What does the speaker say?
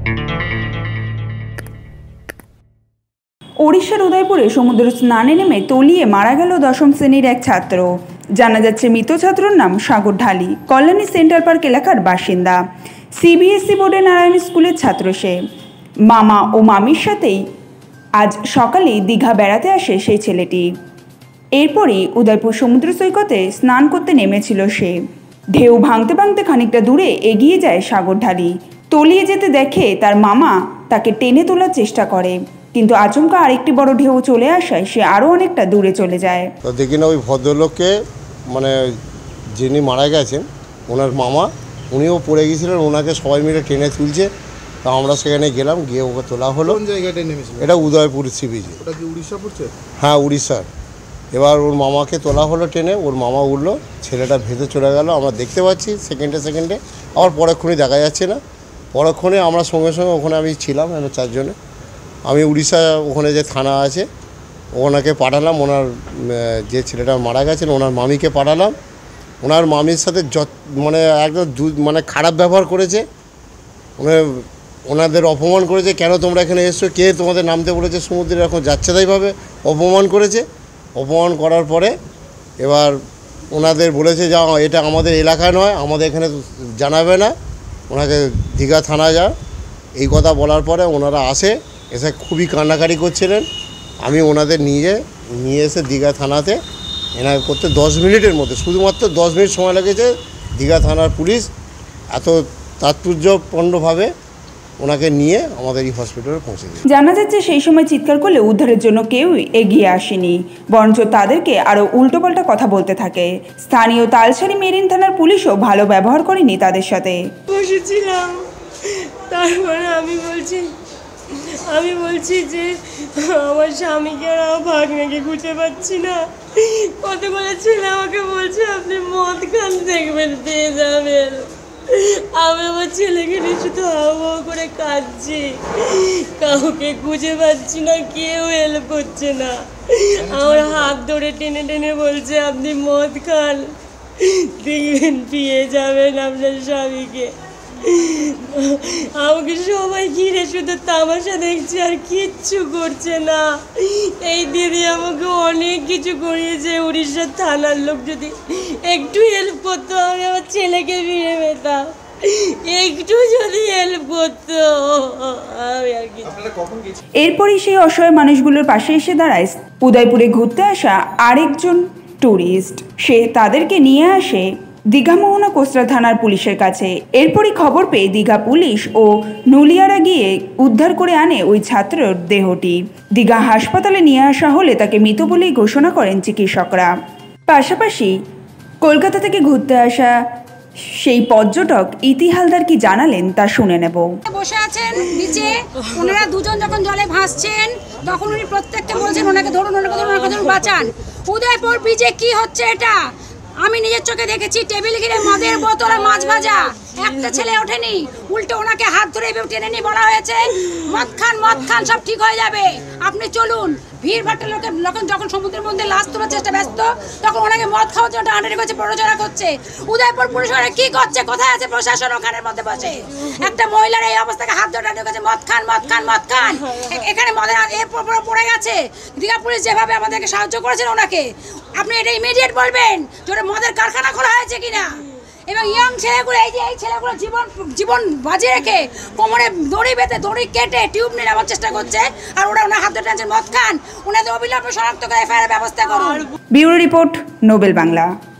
ওড়িশার উদয়পুরে সমুদ্র স্নানে নেমে তলিয়ে মারা গেল দশম শ্রেণীর এক ছাত্র। জানা যাচ্ছে মৃত ছাত্রর নাম সাগর ঢালি, কল্যাণী সেন্টার পার্ক এলাকার বাসিন্দা। সিবিএসই বোর্ডের নারায়ণ স্কুলের ছাত্র সে। মামা ও মামির সাথেই আজ সকালেই দীঘা বেড়াতে আসে সেই ছেলেটি। এরপরই উদয়পুর সমুদ্র সৈকতে স্নান করতে নেমেছিল সে। ঢেউ ভাঙতে ভাঙতে খানিকটা দূরে এগিয়ে যায় সাগর ঢালি। তলিয়ে যেতে দেখে তার মামা তাকে টেনে তোলার চেষ্টা করে, কিন্তু আচমকা আরেকটি বড় ঢেউ চলে আসায় সে আরও অনেকটা দূরে চলে যায়। তো দেখি না ওই ভদ্রলোককে, মানে যিনি মারা গেছেন ওনার মামা, উনিও পড়ে গিয়েছিলেন, ওনাকে সবাই মিলে টেনে তুলছে। তা আমরা সেখানে গেলাম, গিয়ে ওকে তোলা হলো। কোন জায়গাটা নেমেছিল? এটা উদয়পুর সি বিচে। ওটা কি উড়িষ্যা পড়ছে? হ্যাঁ, উড়িষ্যার। এবার ওর মামাকে তোলা হলো টেনে, ওর মামা উঠলো, ছেলেটা ভেতরে চলে গেল। আমরা দেখতে পাচ্ছি সেকেন্ডে, আবার পরক্ষণে দেখা যাচ্ছে না। পরক্ষণে আমরা সঙ্গে সঙ্গে ওখানে আমি ছিলাম, চারজনে। আমি উড়িষ্যা ওখানে যে থানা আছে ওনাকে পাঠালাম, ওনার যে ছেলেটা মারা গেছেন ওনার মামিকে পাঠালাম। ওনার মামির সাথে মানে একদম মানে খারাপ ব্যবহার করেছে, ওনাদের অপমান করেছে। কেন তোমরা এখানে এসছো, কে তোমাদের নামতে বলেছে সমুদ্রে, এখন যাচ্ছে তাইভাবে অপমান করেছে। অপমান করার পরে এবার ওনাদের বলেছে যে এটা আমাদের এলাকা নয়, আমাদের এখানে জানাবে না, ওনাকে দীঘা থানা যা। এই কথা বলার পরে ওনারা এসে খুবই কান্নাকাটি করছিলেন। আমি ওনাদের নিয়ে এসে দীঘা থানাতে এনাকে করতে 10 মিনিটের মধ্যে, শুধুমাত্র 10 মিনিট সময় লেগেছে। দীঘা থানার পুলিশ এত তাৎপর্যপূর্ণভাবে ওনাকে নিয়ে আমাদের এই হসপিটালে পৌঁছে দিয়েছে। জানা যাচ্ছে সেই সময় চিৎকার করলে উদ্ধারের জন্য কেউই এগিয়ে আসেনি, বরঞ্চ তাদেরকে আরও উল্টোপাল্টা কথা বলতে থাকে। স্থানীয় তালসারি মেরিন থানার পুলিশও ভালো ব্যবহার করেনি তাদের সাথে। বসেছিলাম, তারপরে আমি বলছি যে আমার স্বামীকে আর আমার ভাগ্নেকে খুঁজে পাচ্ছি না। কতগুলো ছেলে আমাকে বলছে আপনি মদ খান, দেখবেন পেয়ে যাবেন। আমি আমার ছেলেকে নিয়ে শুধু হাওয়া করে কাঁদছি, কাউকে খুঁজে পাচ্ছি না, কেউ হেল্প করছে না। আমার হাত ধরে টেনে টেনে বলছে আপনি মদ খান, দেখবেন পেয়ে যাবেন আপনার স্বামীকে। আমাকে সবাই ঘিরে শুধু তামাশা দেখছে আর কিচ্ছু করছে না। এই দিদি আমাকে অনেক কিছু করিয়েছে। উড়িষ্যার থানার লোক যদি একটু হেল্প করতো, আমি আমার ছেলেকে ফিরে পেতাম। একটু যদি হেল্প করতো আমি আর কি। এরপরই সেই অসহায় মানুষগুলোর পাশে এসে দাঁড়ায় উদয়পুরে ঘুরতে আসা আরেকজন ট্যুরিস্ট। সে তাদেরকে নিয়ে আসে দীঘা মোহনা কোস্টাল থানার পুলিশের কাছে। এরপরই খবর পেয়ে দীঘা পুলিশ ও নুলিয়ারা গিয়ে উদ্ধার করে আনে ওই ছাত্রের দেহটি। দীঘা হাসপাতালে নিয়ে আসা হলে তাকে মৃত বলেই ঘোষণা করেন চিকিৎসকরা। পাশাপাশি কলকাতা থেকে ঘুরতে আসা সেই পর্যটক ইতি হালদার কি জানালেন তা শুনে নেব। বসে আছেন নিচে, ওনারা দুজন যখন জলে ভাসছেন তখন উনি প্রত্যেককে বলছেন ওনাকে ধরুন, ওনাকে ধরুন, ওনাকে ধরুন, বাঁচান। উদয়পুর ব্রিজে কি হচ্ছে এটা আমি নিজের চোখে দেখেছি। টেবিল ঘিরে মদের বোতল আর মাছ ভাজা, একটা ছেলে ওঠেনি, উল্টে ওনাকে হাত ধরে টেনে নিয়ে বলা হয়েছে মদ খান, সব ঠিক হয়ে যাবে, আপনি চলুন। ভিড় ভাট্টা লোকের যখন সমুদ্রের মধ্যে লাশ তোলার চেষ্টা ব্যস্ত, তখন ওনাকে মদ খাওয়ার জন্য টানাটানি করছে, প্ররোচনা করছে। উদয়পুর পুলিশ কি করছে, কোথায় আছে প্রশাসন? ওখানের মধ্যে বসে একটা মহিলার এই অবস্থাকে হাত ধরে টানাটানি করছে, মদ খান। এখানে মদের পড়ে গেছে। দীঘা পুলিশ যেভাবে আমাদেরকে সাহায্য করেছেন ওনাকে, আপনি এটা ইমিডিয়েট বলবেন যে ওটা মদের কারখানা খোলা হয়েছে কিনা। এবং ইয়াং ছেলেগুলো, এই ছেলেগুলো জীবন বাজি রেখে কোমরে দড়ি বেঁধে, দড়ি কেটে টিউব নিয়ে নেওয়ার চেষ্টা করছে, আর ওনার হাত ধরে টানছেন মদ খান। ওনাদের অবিলম্বে শনাক্ত করে এফআইআর ব্যবস্থা করুন। Bureau report, Nobel Bangla.